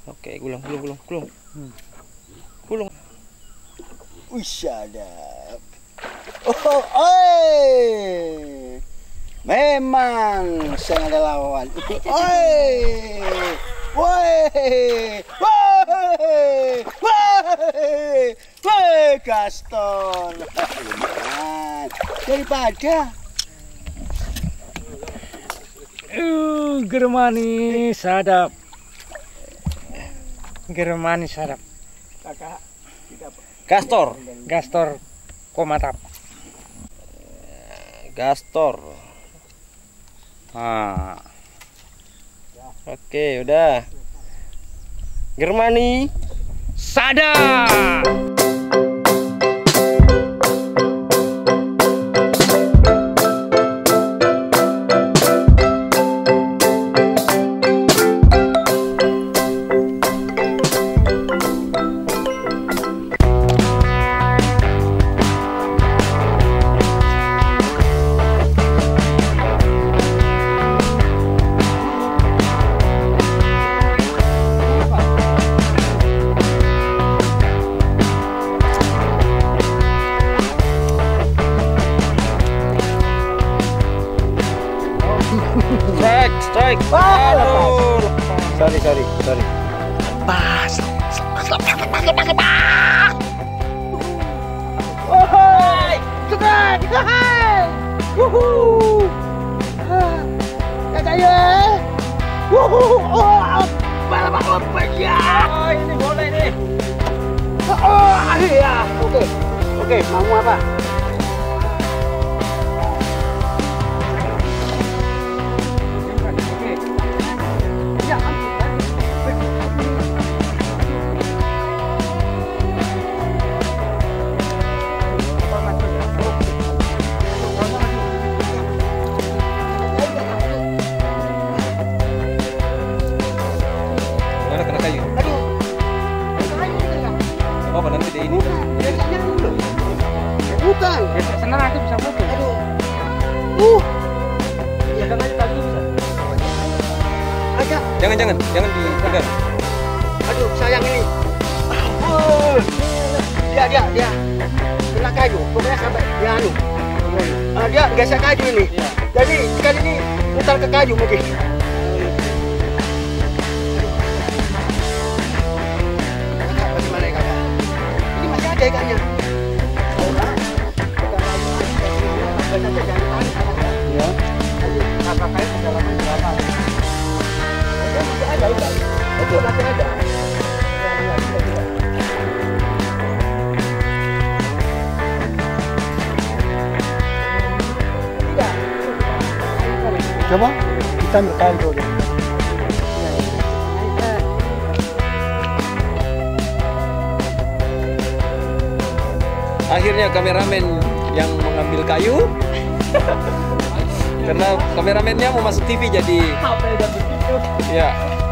Oke, gulung. Gulung. Wih, sadap. Oh, oi. Memang saya ada lawan. Oi. Woi. Woi. Woi. Woi, Gaston. Daripada Germani sadap. Germani sadap. kakak Gastor. Komatap. Gastor. Nah. Oke, udah. Germani sadap. Strike. Aduh. Sorry. pas. Woi, Cepat. Wuhu. Kakak ya. Wuhu. Oh, balap ya. Oh, ini boleh nih. Oh, iya. Oke, mau apa? Mana kena kayu? Apa nanti di ini? Bukan. Senang nanti bisa foto. Pegang aja tali bisa. Ada. Jangan dipegang. Aduh, sayang ini. Dia kena kayu. Pokoknya sampai dia anu. Dia gesek kayu ini. Iya. Jadi sekali ini putar ke kayu mungkin. Kakak, bagaimana ya kakak? Ini masih ada ikannya. Iya. Kakak kayu kedalaman berapa? Masih ada ikan. Itu masih ada. Coba kita ambil kayu dulu. Akhirnya kameramen yang mengambil kayu. Karena kameramennya mau masuk TV jadi. Ya.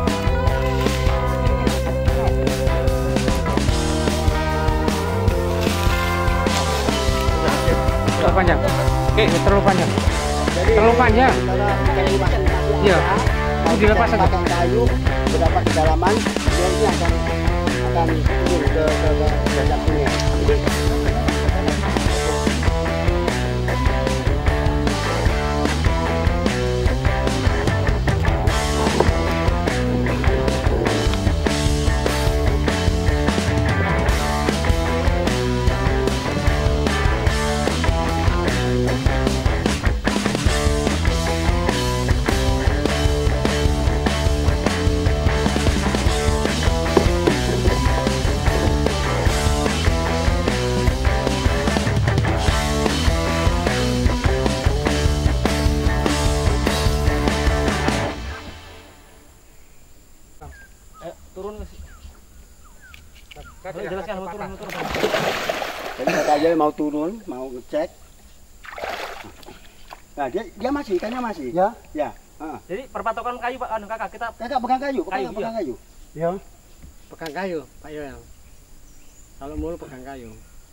Terlalu panjang. Oke. Terlalu panjang. Terlalu panjang. Iya. Itu dilepas aja. Pakai kayu berapa kedalaman dia ini akan turun ke dasar sungai. Turun ke sini. Jelaskan mau turun. Jadi katanya mau turun, mau ngecek. Nah, dia masih, ikannya masih. Ya. Jadi perpatokan kayu Pak, kakak kita Kakak pegang kayu, Kayu, pegang iya. kayu. Ya. Pegang kayu, Pak Yoel. Kalau mulu pegang kayu.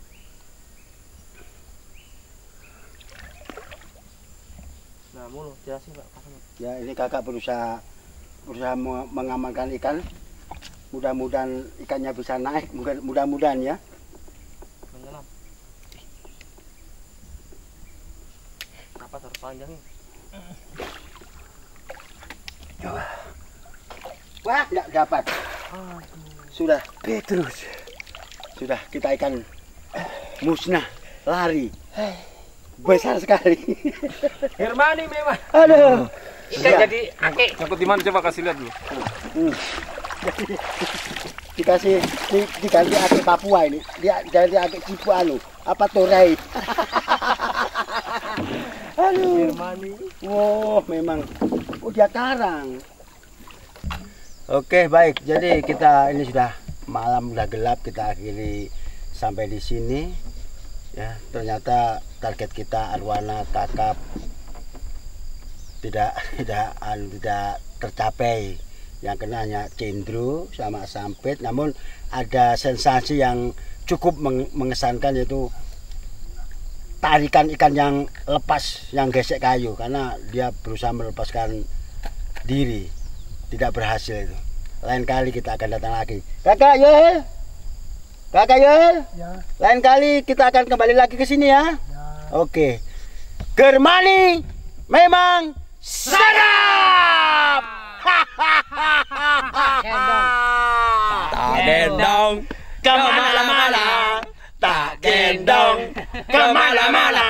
Nah, mulu jelasin Pak. Ya, ini kakak berusaha mengamankan ikan Mudah-mudahan ikannya bisa naik, mudah-mudahan ya. Menyelam. Napas harus panjang. Wah, enggak dapat. Sudah, Petrus. Sudah, kita ikan musnah, lari. Besar sekali. Hermani memang. Aduh. Ikan jadi akeh. Nyangkut di mana coba kasih lihat dulu. Dikasih diganti ake Papua ini. Dia ganti ake Cipu apa Torai. Aduh. Hermani. Wow, memang. Oh, dia karang. Oke, baik. Jadi kita ini sudah malam, udah gelap, kita akhiri sampai di sini. Ya, ternyata target kita arwana kakap tidak tercapai. Yang kena hanya cendro sama sampit, namun ada sensasi yang cukup mengesankan, yaitu tarikan ikan yang lepas, yang gesek kayu, karena dia berusaha melepaskan diri, tidak berhasil itu. Lain kali kita akan datang lagi. Kakak Yul, ya. Lain kali kita akan kembali lagi ke sini ya. Oke. Germani memang sadap. Tak gendong kemana-mana, tak gendong kemana-mana.